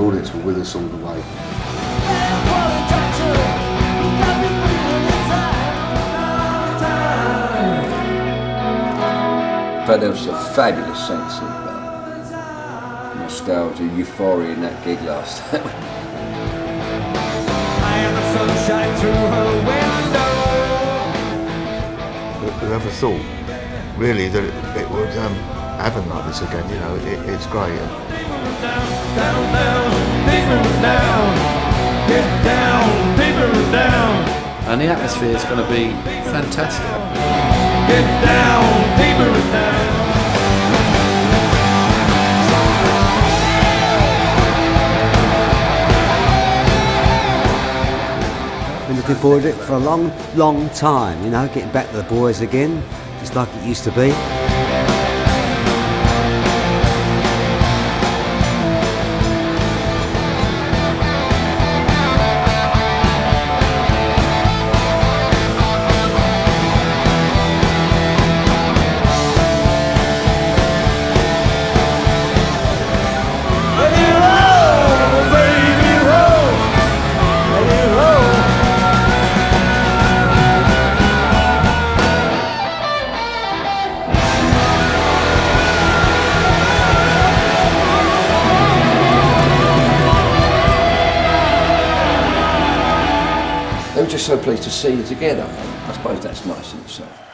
audience were with us all the way. But there was a fabulous sense of nostalgia, euphoria in that gig last time. I am the sunshine through her window. Whoever thought, really, that it would happen like this again? You know, it's great. Down, down, deeper down, get down, deeper down. And the atmosphere is going to be fantastic. Get down, deeper down. Been looking forward to it for a long, long time, you know, getting back to the boys again, just like it used to be. They were just so pleased to see you together. I suppose that's nice in itself.